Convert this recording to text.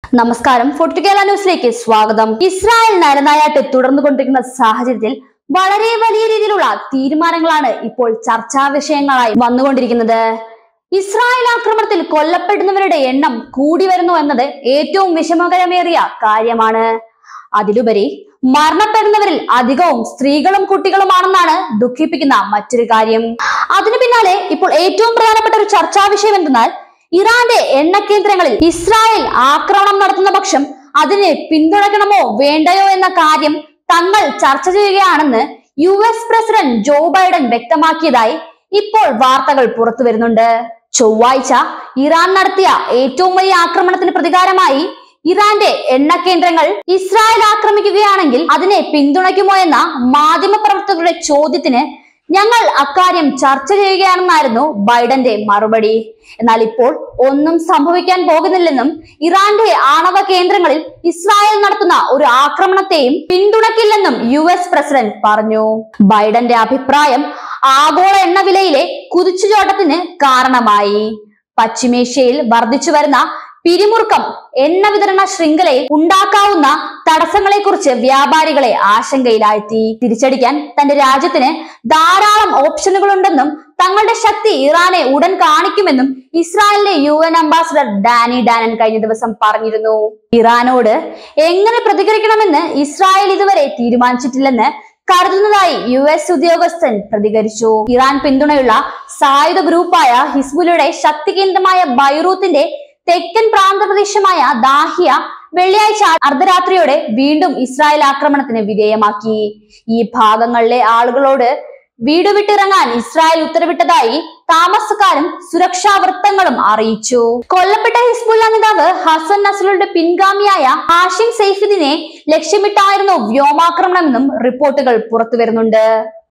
നമസ്കാരം. ഫോർട്ട് കേരള ന്യൂസിലേക്ക് സ്വാഗതം. ഇസ്രായേൽ നരനായാട്ട് തുടർന്നുകൊണ്ടിരിക്കുന്ന സാഹചര്യത്തിൽ വളരെ വലിയ രീതിയിലുള്ള തീരുമാനങ്ങളാണ് ഇപ്പോൾ ചർച്ചാ വിഷയങ്ങളായി വന്നുകൊണ്ടിരിക്കുന്നത്. ഇസ്രായേൽ ആക്രമണത്തിൽ കൊല്ലപ്പെടുന്നവരുടെ എണ്ണം കൂടി വരുന്നു എന്നത് ഏറ്റവും വിഷമകരമേറിയ കാര്യമാണ്. അതിലുപരി മരണപ്പെടുന്നവരിൽ അധികവും സ്ത്രീകളും കുട്ടികളുമാണെന്നാണ് ദുഃഖിപ്പിക്കുന്ന മറ്റൊരു കാര്യം. അതിനു പിന്നാലെ ഇപ്പോൾ ഏറ്റവും പ്രധാനപ്പെട്ട ഒരു ചർച്ചാ വിഷയം എന്തെന്നാൽ, ഇറാന്റെ എണ്ണ കേന്ദ്രങ്ങളിൽ ഇസ്രായേൽ ആക്രമണം നടത്തുന്ന പക്ഷം അതിനെ പിന്തുണയ്ക്കണമോ വേണ്ടയോ എന്ന കാര്യം തങ്ങൾ ചർച്ച ചെയ്യുകയാണെന്ന് US പ്രസിഡന്റ് ജോ ബൈഡൻ വ്യക്തമാക്കിയതായി ഇപ്പോൾ വാർത്തകൾ പുറത്തു വരുന്നുണ്ട്. ചൊവ്വാഴ്ച ഇറാൻ നടത്തിയ ഏറ്റവും വലിയ ആക്രമണത്തിന് പ്രതികാരമായി ഇറാന്റെ എണ്ണ കേന്ദ്രങ്ങൾ ഇസ്രായേൽ ആക്രമിക്കുകയാണെങ്കിൽ അതിനെ പിന്തുണയ്ക്കുമോ എന്ന മാധ്യമപ്രവർത്തകരുടെ ചോദ്യത്തിന് ഞങ്ങൾ അക്കാര്യം ചർച്ച ചെയ്യുകയാണെന്നായിരുന്നു ബൈഡന്റെ മറുപടി. എന്നാൽ ഇപ്പോൾ ഒന്നും സംഭവിക്കാൻ പോകുന്നില്ലെന്നും ഇറാന്റെ ആണവ കേന്ദ്രങ്ങളിൽ ഇസ്രായേൽ നടത്തുന്ന ഒരു ആക്രമണത്തെയും പിന്തുണയ്ക്കില്ലെന്നും US പ്രസിഡന്റ് പറഞ്ഞു. ബൈഡന്റെ അഭിപ്രായം ആഗോള എണ്ണവിലയിലെ കുതിച്ചുചാട്ടത്തിന് കാരണമായി. പശ്ചിമേഷ്യയിൽ വർദ്ധിച്ചു വരുന്ന പിരിമുറുക്കം എണ്ണ വിതരണ ശൃംഖലയിൽ ഉണ്ടാക്കാവുന്ന തടസ്സങ്ങളെ കുറിച്ച് വ്യാപാരികളെ ആശങ്കയിലാഴ്ത്തി. തിരിച്ചടിക്കാൻ തന്റെ രാജ്യത്തിന് ധാരാളം ഓപ്ഷനുകൾ ഉണ്ടെന്നും തങ്ങളുടെ ശക്തി ഇറാനെ ഉടൻ കാണിക്കുമെന്നും ഇസ്രായേലിലെ UN അംബാസിഡർ ഡാനി ഡാനൻ കഴിഞ്ഞ ദിവസം പറഞ്ഞിരുന്നു. ഇറാനോട് എങ്ങനെ പ്രതികരിക്കണമെന്ന് ഇസ്രായേൽ ഇതുവരെ തീരുമാനിച്ചിട്ടില്ലെന്ന് കരുതുന്നതായി US ഉദ്യോഗസ്ഥൻ പ്രതികരിച്ചു. ഇറാൻ പിന്തുണയുള്ള സായുധ ഗ്രൂപ്പായ ഹിസ്ബുല്ലയുടെ ശക്തി കേന്ദ്രമായ ബൈറൂത്തിന്റെ തെക്കൻ പ്രാന്തപ്രദേശമായ ദാഹിയ വെള്ളിയാഴ്ച അർദ്ധരാത്രിയോടെ വീണ്ടും ഇസ്രായേൽ ആക്രമണത്തിന് വിധേയമാക്കി. ഈ ഭാഗങ്ങളിലെ ആളുകളോട് വീട് വിട്ടിറങ്ങാൻ ഇസ്രായേൽ ഉത്തരവിട്ടതായി താമസക്കാരും സുരക്ഷാ വൃത്തങ്ങളും അറിയിച്ചു. കൊല്ലപ്പെട്ട ഹിസ്ബുല്ല നേതാവ് ഹസൻ നസ്രയുടെ പിൻഗാമിയായ ഹാഷിം സെയ്ഫിദിനെ ലക്ഷ്യമിട്ടായിരുന്നു വ്യോമാക്രമണമെന്നും റിപ്പോർട്ടുകൾ പുറത്തു വരുന്നുണ്ട്.